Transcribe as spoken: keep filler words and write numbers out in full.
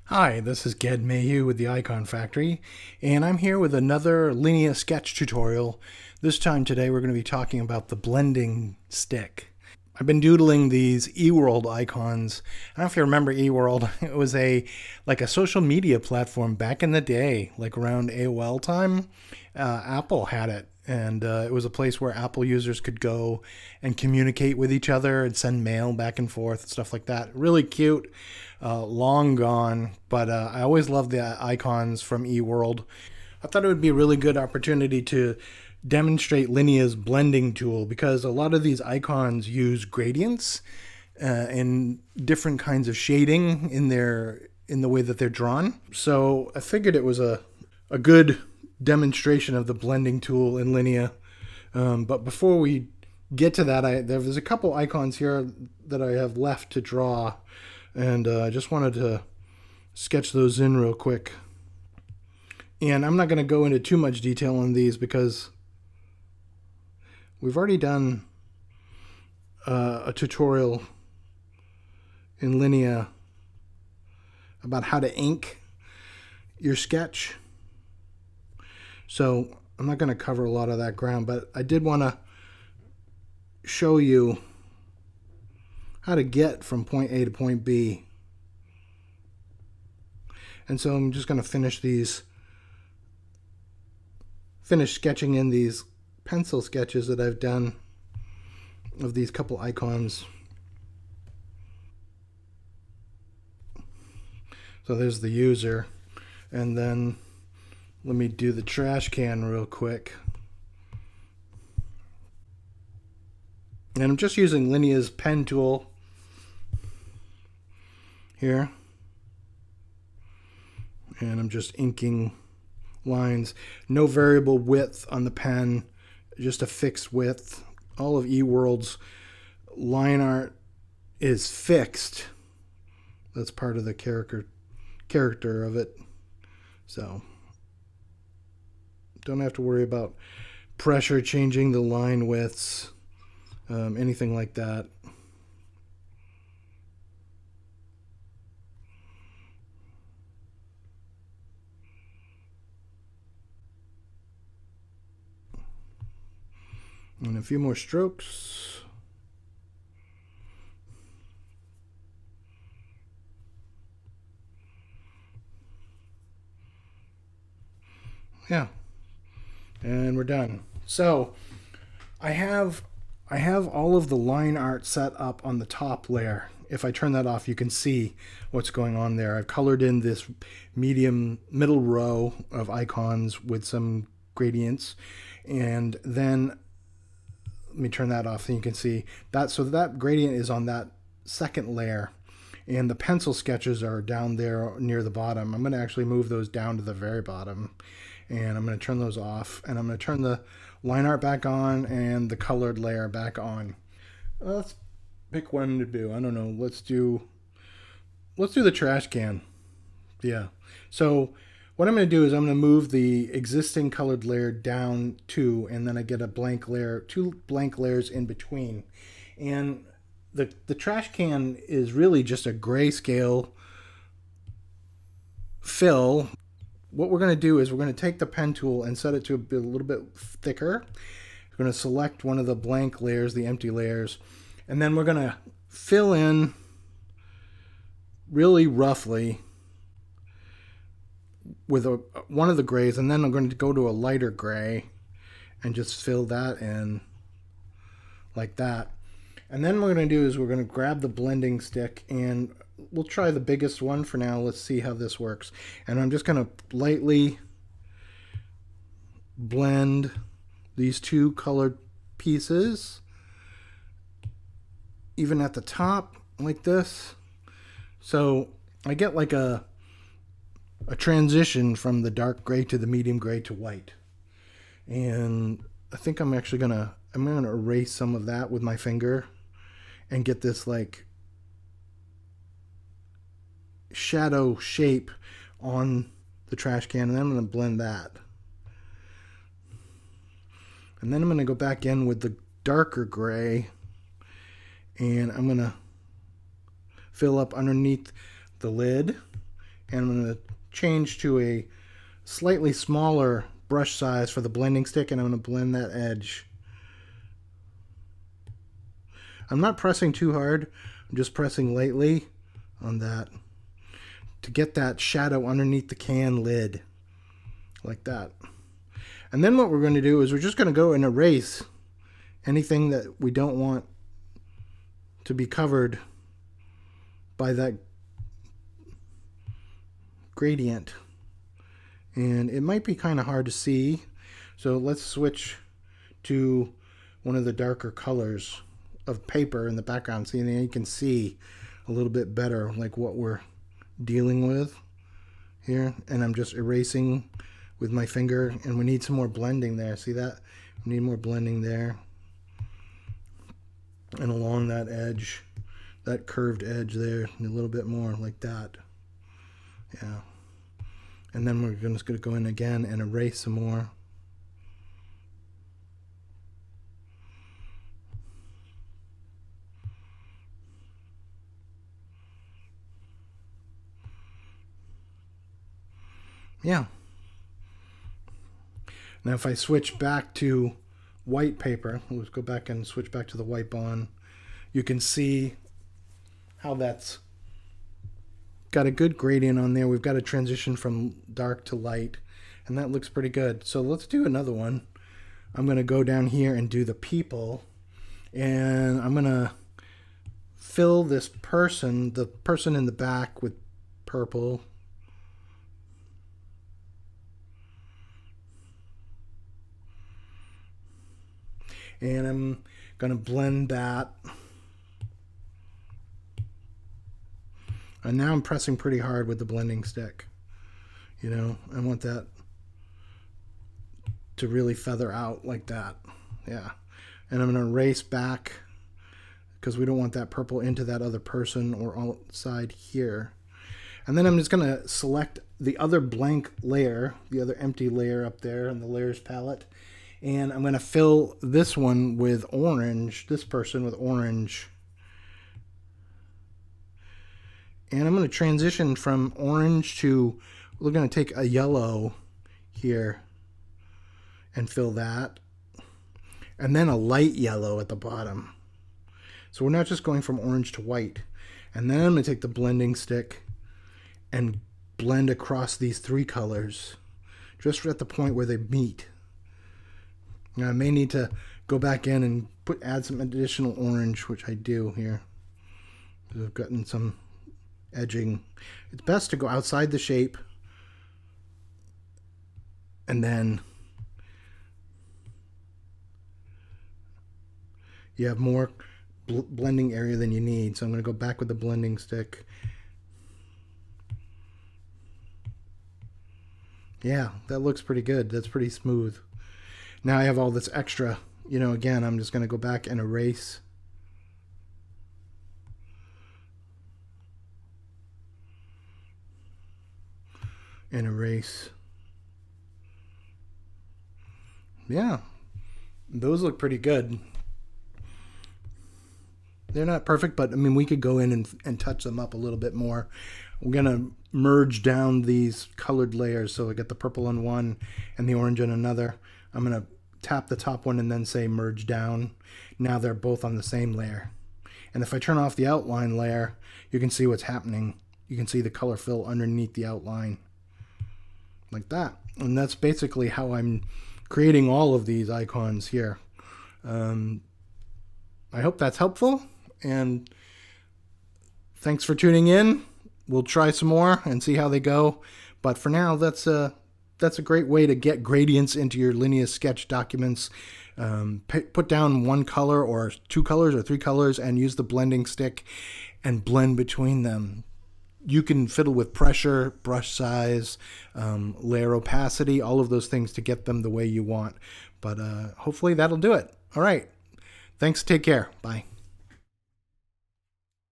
Hi, this is Ged Maheux with the Icon Factory, and I'm here with another Linea Sketch tutorial. This time today we're going to be talking about the blending stick. I've been doodling these eWorld icons. I don't know if you remember eWorld. It was a like a social media platform back in the day, like around A O L time. Uh, Apple had it, and uh, it was a place where Apple users could go and communicate with each other and send mail back and forth, stuff like that. Really cute. Uh, long gone, but uh, I always loved the icons from eWorld. I thought it would be a really good opportunity to demonstrate Linea's blending tool, because a lot of these icons use gradients uh, and different kinds of shading in their in the way that they're drawn. So I figured it was a a good demonstration of the blending tool in Linea. Um, but before we get to that, I, there's a couple icons here that I have left to draw. And uh, I just wanted to sketch those in real quick. And I'm not going to go into too much detail on these because we've already done uh, a tutorial in Linea about how to ink your sketch. So I'm not going to cover a lot of that ground, but I did want to show you how to get from point A to point B. And so I'm just going to finish these, finish sketching in these pencil sketches that I've done of these couple icons. So there's the user, and then let me do the trash can real quick. And I'm just using Linea's pen tool here, and I'm just inking lines. No variable width on the pen, just a fixed width. All of eWorld's line art is fixed. That's part of the character character of it. So don't have to worry about pressure changing the line widths, um, anything like that. And a few more strokes. Yeah. And we're done. So I have I have all of the line art set up on the top layer. If I turn that off, you can see what's going on there. I've colored in this medium middle row of icons with some gradients, and then let me turn that off, and you can see that. So that gradient is on that second layer, and the pencil sketches are down there near the bottom. I'm going to actually move those down to the very bottom, and I'm going to turn those off, and I'm going to turn the line art back on and the colored layer back on. Uh, let's pick one to do. I don't know. Let's do let's do the trash can. Yeah. So what I'm going to do is I'm going to move the existing colored layer down two, and then I get a blank layer, two blank layers in between. And the, the trash can is really just a grayscale fill. What we're going to do is we're going to take the pen tool and set it to a, a little bit thicker. We're going to select one of the blank layers, the empty layers, and then we're going to fill in really roughly with a, one of the grays, and then I'm going to go to a lighter gray and just fill that in like that. And then what we're going to do is we're going to grab the blending stick, and we'll try the biggest one for now. Let's see how this works. And I'm just going to lightly blend these two colored pieces, even at the top like this. So I get like a a transition from the dark gray to the medium gray to white. And I think I'm actually gonna I'm gonna erase some of that with my finger and get this like shadow shape on the trash can, and then I'm gonna blend that. And then I'm gonna go back in with the darker gray, and I'm gonna fill up underneath the lid And I'm going to change to a slightly smaller brush size for the blending stick, and I'm going to blend that edge. I'm not pressing too hard, I'm just pressing lightly on that to get that shadow underneath the can lid, like that. And then what we're going to do is we're just going to go and erase anything that we don't want to be covered by that gradient. And it might be kind of hard to see, so let's switch to one of the darker colors of paper in the background, so you can see a little bit better like what we're dealing with here. And I'm just erasing with my finger, and we need some more blending there. See that? We need more blending there and along that edge, that curved edge there, a little bit more like that. Yeah. And then we're just going to go in again and erase some more. Yeah. Now if I switch back to white paper, let's go back and switch back to the white bond, you can see how that's got a good gradient on there. We've got a transition from dark to light, and that looks pretty good. So let's do another one. I'm going to go down here and do the people, and I'm going to fill this person, the person in the back, with purple. And I'm going to blend that. And now I'm pressing pretty hard with the blending stick. You know, I want that to really feather out like that. Yeah. And I'm going to erase back because we don't want that purple into that other person or outside here. And then I'm just going to select the other blank layer, the other empty layer up there in the layers palette. And I'm going to fill this one with orange, this person with orange. And I'm going to transition from orange to, we're going to take a yellow here and fill that. And then a light yellow at the bottom. So we're not just going from orange to white. And then I'm going to take the blending stick and blend across these three colors just at the point where they meet. Now I may need to go back in and put add some additional orange, which I do here. I've gotten some edging. It's best to go outside the shape and then you have more bl blending area than you need. So I'm going to go back with the blending stick. Yeah, that looks pretty good. That's pretty smooth. Now I have all this extra, you know, again, I'm just going to go back and erase. And erase. Yeah, those look pretty good. They're not perfect, but I mean, we could go in and, and touch them up a little bit more. We're going to merge down these colored layers. So I get the purple on one and the orange on another. I'm going to tap the top one and then say merge down. Now they're both on the same layer. And if I turn off the outline layer, you can see what's happening. You can see the color fill underneath the outline. Like that. And that's basically how I'm creating all of these icons here. Um, I hope that's helpful, and thanks for tuning in. We'll try some more and see how they go, but for now, that's a that's a great way to get gradients into your Linea Sketch documents. Um, put down one color or two colors or three colors and use the blending stick and blend between them. You can fiddle with pressure, brush size, um, layer opacity, all of those things to get them the way you want. But uh, hopefully that'll do it. All right. Thanks. Take care. Bye.